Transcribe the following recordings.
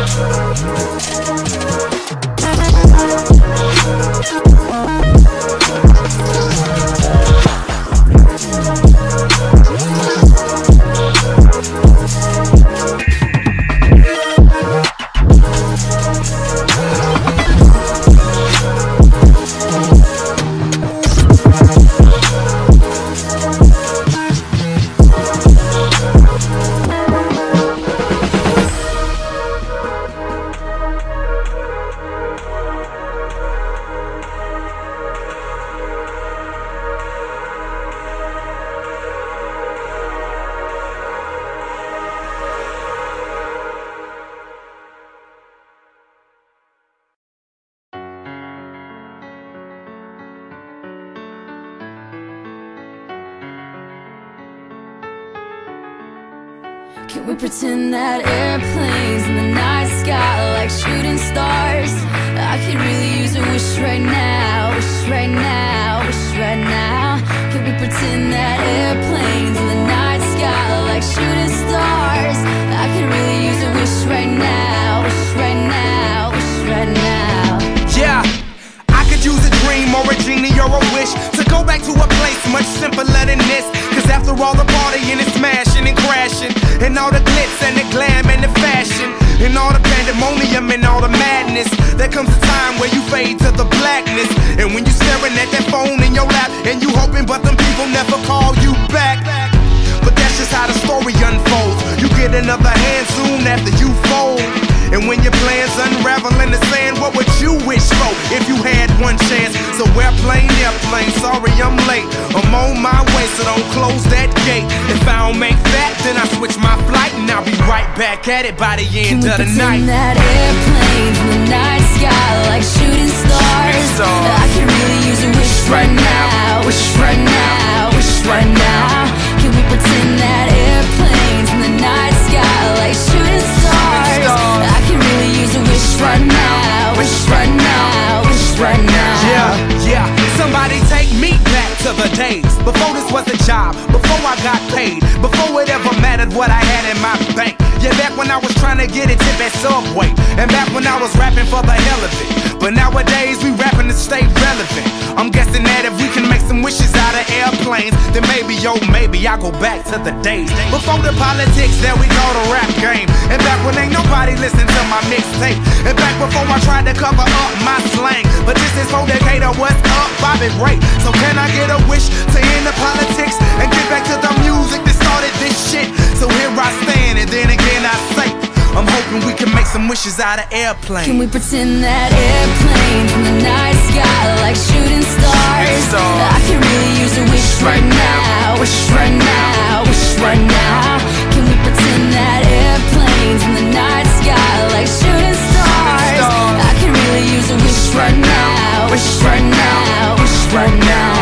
Can we pretend that airplanes in the night sky like shooting stars? I could really use a wish right now, wish right now, wish right now. Can we pretend that airplanes in the night sky like shooting stars? I could really use a wish right now, wish right now, wish right now. Yeah, I could use a dream or a genie or a wish to go back to a place much simpler than this. Cause after all the partying and smashing and crashing, and all the glitz and the glam and the fashion, and all the pandemonium and all the madness, there comes a time where you fade to the blackness. And when you staring at that phone in your lap, and you hoping but them people never call you back. But that's just how the story unfolds. You get another hand soon after you fold. And when your plans unravel in the sand, what would you wish for if you had one chance? So airplane, sorry I'm late. I'm on my way, so don't close that gate. If I don't make that, then I switch my flight, and I'll be right back at it by the end of the night. Can we pretend that airplanes in the night sky like shooting stars? I can really use a wish right now, wish right now, wish right now. Can we pretend that airplanes in the night sky like shooting stars? I can really use a wish right now, wish right now, wish right now. Yeah, somebody take me back to the days before this was a job, before I got paid, before it ever mattered what I had in my bank. Yeah, back when I was trying to get a tip at Subway, and back when I was rapping for the hell of it. But nowadays we rapping to stay relevant. I'm guessing that if we can make some wishes out of airplanes, then maybe, yo, maybe I'll go back to the days before the politics, there we go, the rap game. And back when ain't nobody listened to my mixtape, and back before I tried to cover up my slang. But this is for Decatur, what's up, Bobby Ray? So can I get a wish to end the politics and get back to the music that started this shit? So here I stand, and then again I say, I'm hoping we can make some wishes out of airplanes. Can we pretend that airplanes in the night sky like shooting stars? I can really use a wish right now, wish right now, wish right now. Can we pretend that airplanes in the night sky like shooting stars? I can really use a wish right now, wish right now, wish right now.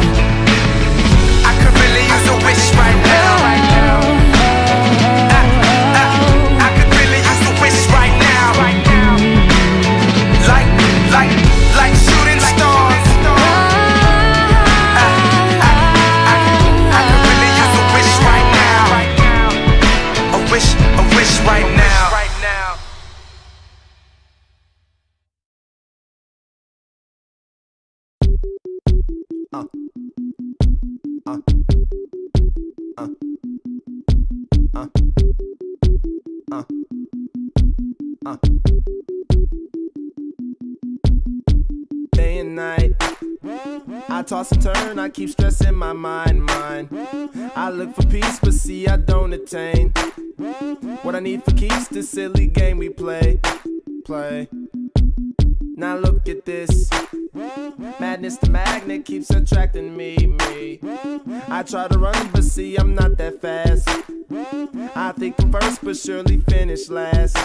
I could really use a wish right now, right now. Like shooting stars. I could really use a wish right now. A wish right now. Day and night, I toss and turn, I keep stressing my mind. I look for peace, but see I don't attain what I need for keeps this silly game we play. Now look at this, madness the magnet keeps attracting me. I try to run, but see I'm not that fast. I think I'm first, but surely finish last.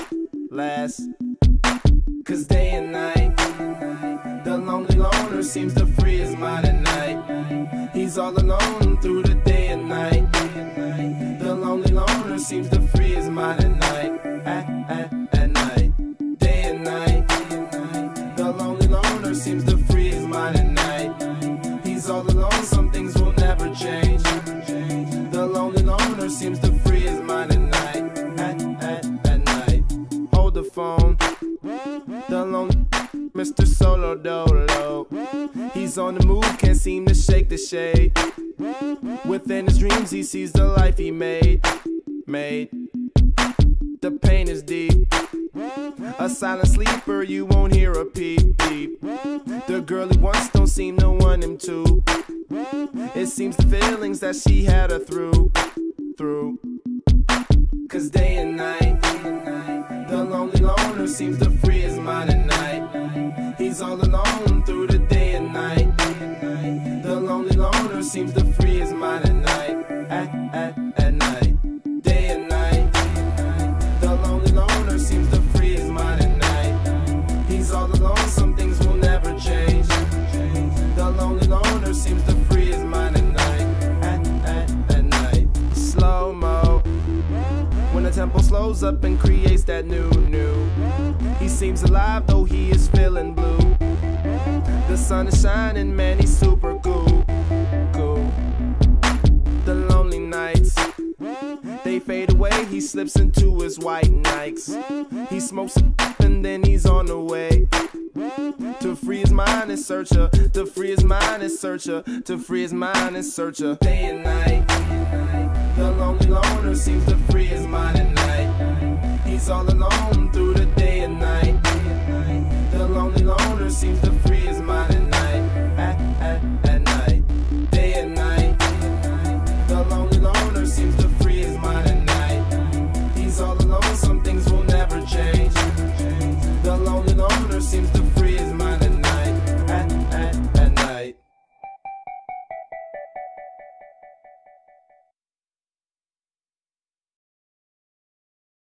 Cause day and night, the lonely loner seems to free his mind at night. He's all alone through the day and night. The lonely loner seems to free his mind at night. At night, day and night. The lonely loner seems to free his mind at night. He's all alone, some things will never change. The lonely loner seems to free his mind at night. At night. Hold the phone. The lonely Mr. Solo Dolo. He's on the move, can't seem to shake the shade. Within his dreams he sees the life he made. The pain is deep. A silent sleeper, you won't hear a peep peep. The girl he wants don't seem to want him to. It seems the feelings that she had her through. Cause day and night, the lonely loner seems to free his mind at night. He's all alone through the day and night. The lonely loner seems to free his mind at night. At night, day and night. The lonely loner seems to free his mind at night. He's all alone, some things will never change. The lonely loner seems to free his mind at night. At night, slow-mo. When the tempo slows up and creates that new. He seems alive though he is feeling blue. The sun is shining, man, he's super cool. The lonely nights, they fade away, he slips into his white Nikes. He smokes and then he's on the way. To free his mind and search her. To free his mind and search her. To free his mind and search her. Day and night, the lonely loner seems to free his mind at night. He's all alone